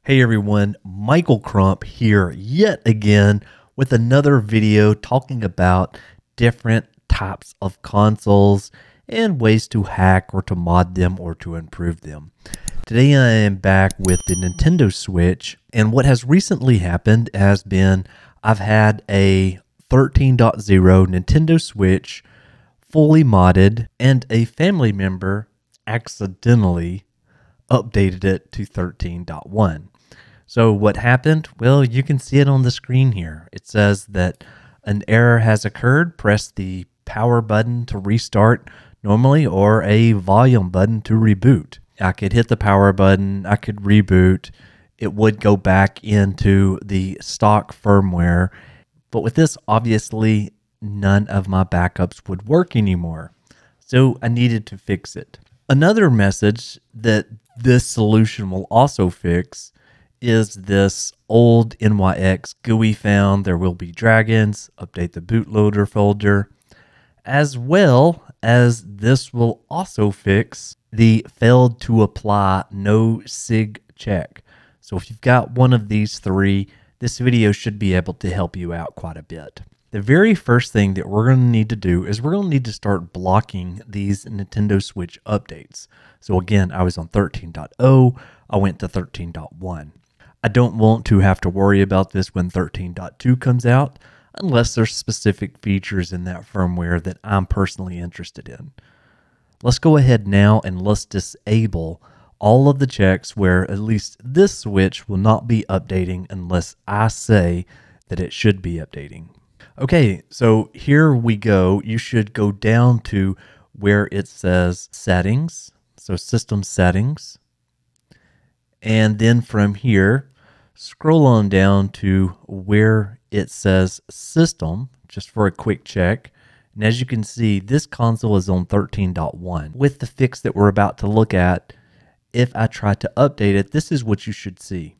Hey everyone, Michael Crump here yet again with another video talking about different types of consoles and ways to hack or to mod them or to improve them. Today I am back with the Nintendo Switch, and what has recently happened has been I've had a 13.0 Nintendo Switch fully modded and a family member accidentally updated it to 13.1. So what happened? Well, you can see it on the screen here. It says that an error has occurred. Press the power button to restart normally or a volume button to reboot. I could hit the power button. I could reboot. It would go back into the stock firmware. But with this, obviously, none of my backups would work anymore. So I needed to fix it. Another message that this solution will also fix is this old NYX GUI found. There will be dragons. Update the bootloader folder, as well as this will also fix the failed to apply no sig check. So if you've got one of these three, this video should be able to help you out quite a bit. The very first thing that we're going to need to do is we're going to need to start blocking these Nintendo Switch updates. So again, I was on 13.0, I went to 13.1. I don't want to have to worry about this when 13.2 comes out, unless there's specific features in that firmware that I'm personally interested in. Let's go ahead now and let's disable all of the checks where at least this Switch will not be updating unless I say that it should be updating. Okay, so here we go. You should go down to where it says settings, so system settings, and then from here, scroll on down to where it says system, just for a quick check. And as you can see, this console is on 13.1. With the fix that we're about to look at, if I try to update it, this is what you should see.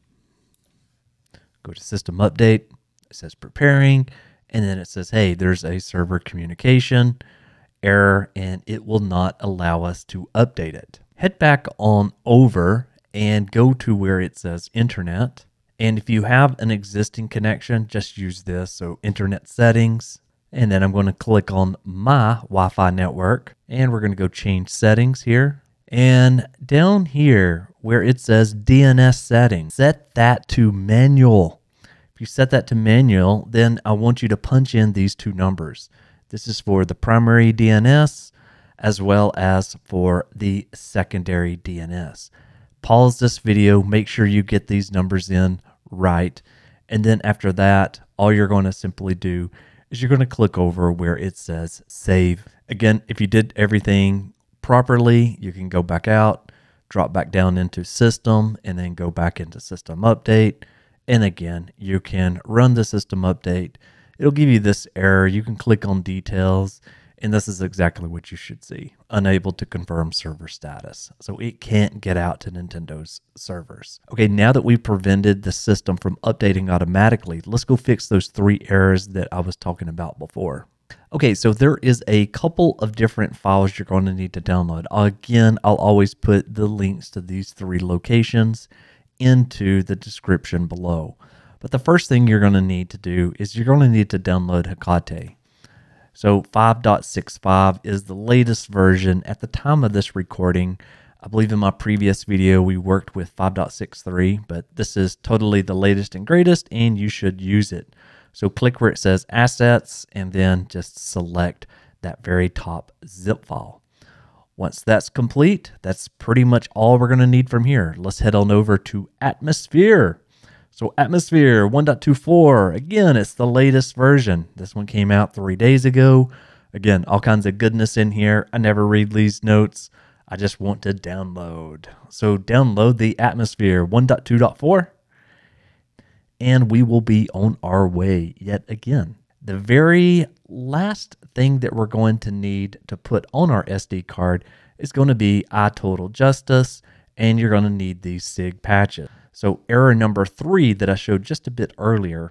Go to system update, it says preparing, and then it says, hey, there's a server communication error, and it will not allow us to update it. Head back on over and go to where it says internet. And if you have an existing connection, just use this. So internet settings, and then I'm going to click on my Wi-Fi network, and we're going to go change settings here. And down here where it says DNS settings, set that to manual. If you set that to manual, then I want you to punch in these two numbers. This is for the primary DNS as well as for the secondary DNS. Pause this video, make sure you get these numbers in right, and then after that, all you're going to simply do is you're going to click over where it says save. Again, if you did everything properly, you can go back out, drop back down into system, and then go back into system update. And again, you can run the system update. It'll give you this error. You can click on details, and this is exactly what you should see. Unable to confirm server status. So it can't get out to Nintendo's servers. Okay, now that we've prevented the system from updating automatically, let's go fix those three errors that I was talking about before. Okay, so there is a couple of different files you're going to need to download. Again, I'll always put the links to these three locations into the description below. But the first thing you're going to need to do is you're going to need to download Hekate. So 5.65 is the latest version at the time of this recording. I believe in my previous video we worked with 5.63, but this is totally the latest and greatest, and you should use it. So click where it says assets and then just select that very top zip file. Once that's complete, that's pretty much all we're going to need from here. Let's head on over to Atmosphere. So Atmosphere 1.24, again, it's the latest version. This one came out 3 days ago. Again, all kinds of goodness in here. I never read these notes. I just want to download. So download the Atmosphere 1.2.4, and we will be on our way yet again. The very last thing that we're going to need to put on our SD card is going to be iTotalJustice, and you're going to need these SIG patches. So error number 3 that I showed just a bit earlier,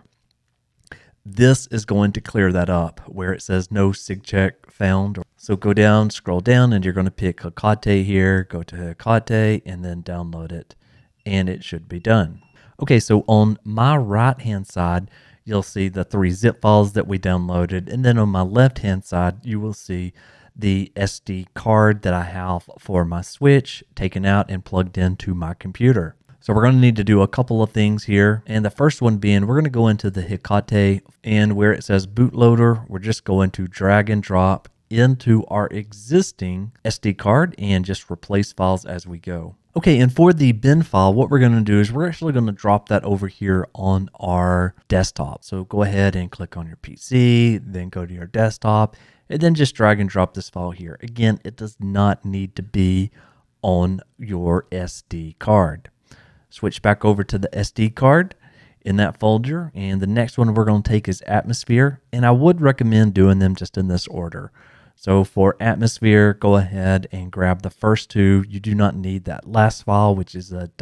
this is going to clear that up where it says no SIG check found. So go down, scroll down, and you're going to pick Hekate here, go to Hekate, and then download it, and it should be done. Okay, so on my right hand side, you'll see the 3 zip files that we downloaded. And then on my left hand side, you will see the SD card that I have for my Switch taken out and plugged into my computer. So we're going to need to do a couple of things here. And the first one being, we're going to go into the Hecate, and where it says bootloader, we're just going to drag and drop into our existing SD card and just replace files as we go. Okay, and for the bin file, what we're going to do is we're actually going to drop that over here on our desktop. So go ahead and click on your PC, then go to your desktop, and then just drag and drop this file here. Again, it does not need to be on your SD card. Switch back over to the SD card in that folder, and the next one we're going to take is Atmosphere, and I would recommend doing them just in this order. So for Atmosphere, go ahead and grab the first 2. You do not need that last file, which is a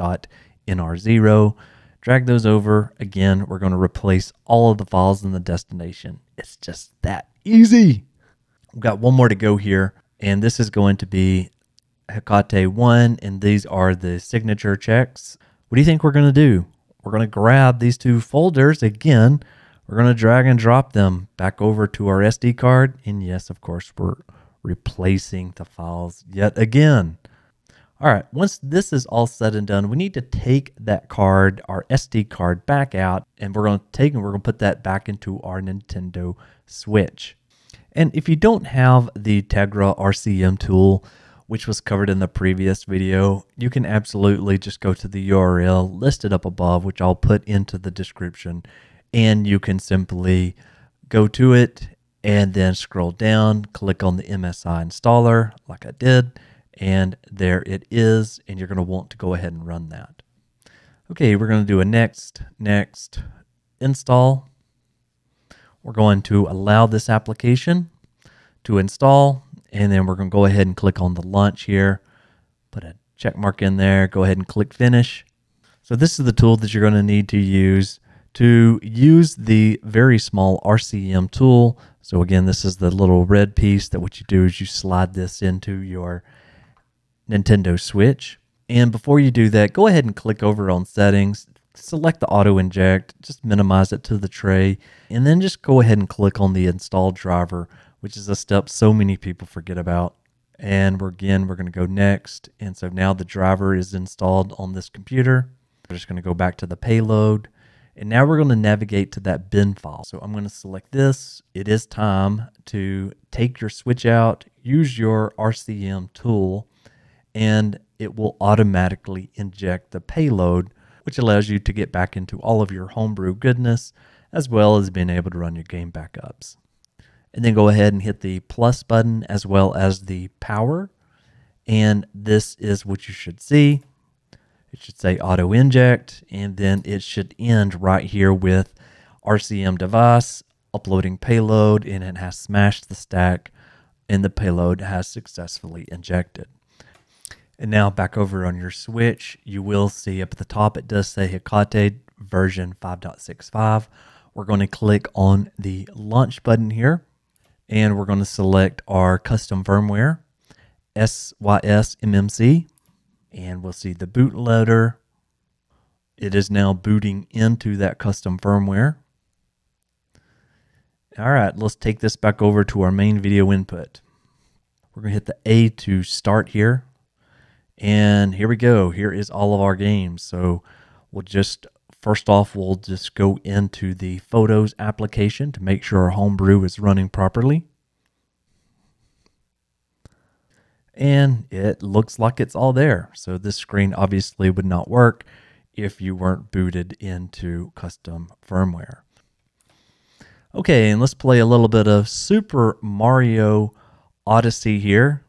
.nr0. Drag those over. Again, we're going to replace all of the files in the destination. It's just that easy. We've got one more to go here, and this is going to be Hecate 1, and these are the signature checks. What do you think we're going to do? We're going to grab these 2 folders again. We're going to drag and drop them back over to our SD card. And yes, of course, we're replacing the files yet again. All right, once this is all said and done, we need to take that card, our SD card, back out, and we're going to put that back into our Nintendo Switch. And if you don't have the Tegra RCM tool, which was covered in the previous video, you can absolutely just go to the URL listed up above, which I'll put into the description, and you can simply go to it and then scroll down, click on the MSI installer like I did, and there it is, and you're going to want to go ahead and run that. Okay, we're going to do a next install. We're going to allow this application to install, and then we're going to go ahead and click on the launch here, put a check mark in there, go ahead and click finish. So this is the tool that you're going to need to use the very small RCM tool. So again, this is the little red piece that what you do is you slide this into your Nintendo Switch. And before you do that, go ahead and click over on settings, select the auto inject, just minimize it to the tray, and then just go ahead and click on the install driver, which is a step so many people forget about. And we're going to go next. And so now the driver is installed on this computer. We're just going to go back to the payload. And now we're going to navigate to that bin file. So I'm going to select this. It is time to take your Switch out, use your RCM tool, and it will automatically inject the payload, which allows you to get back into all of your homebrew goodness, as well as being able to run your game backups. And then go ahead and hit the plus button as well as the power. And this is what you should see. It should say auto inject, and then it should end right here with RCM device, uploading payload, and it has smashed the stack, and the payload has successfully injected. And now back over on your Switch, you will see up at the top, it does say Hecate version 5.65. We're going to click on the launch button here, and we're going to select our custom firmware, SYSMMC, and we'll see the bootloader. It is now booting into that custom firmware. All right, let's take this back over to our main video input. We're going to hit the A to start here. And here we go. Here is all of our games. So we'll just, first off, we'll just go into the Photos application to make sure our homebrew is running properly. And it looks like it's all there. So this screen obviously would not work if you weren't booted into custom firmware. Okay, and let's play a little bit of Super Mario Odyssey here.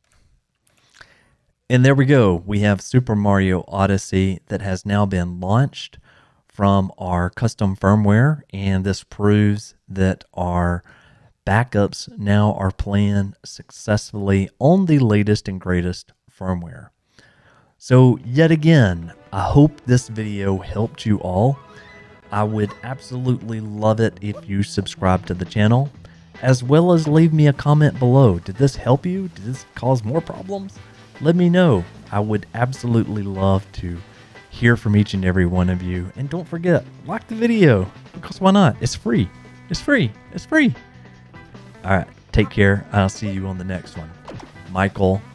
And there we go. We have Super Mario Odyssey that has now been launched from our custom firmware, and this proves that our backups now are playing successfully on the latest and greatest firmware. So yet again, I hope this video helped you all. I would absolutely love it if you subscribe to the channel, as well as leave me a comment below. Did this help you? Did this cause more problems? Let me know. I would absolutely love to hear from each and every one of you. And don't forget, like the video, because why not? It's free. It's free. It's free. All right. Take care. I'll see you on the next one. Michael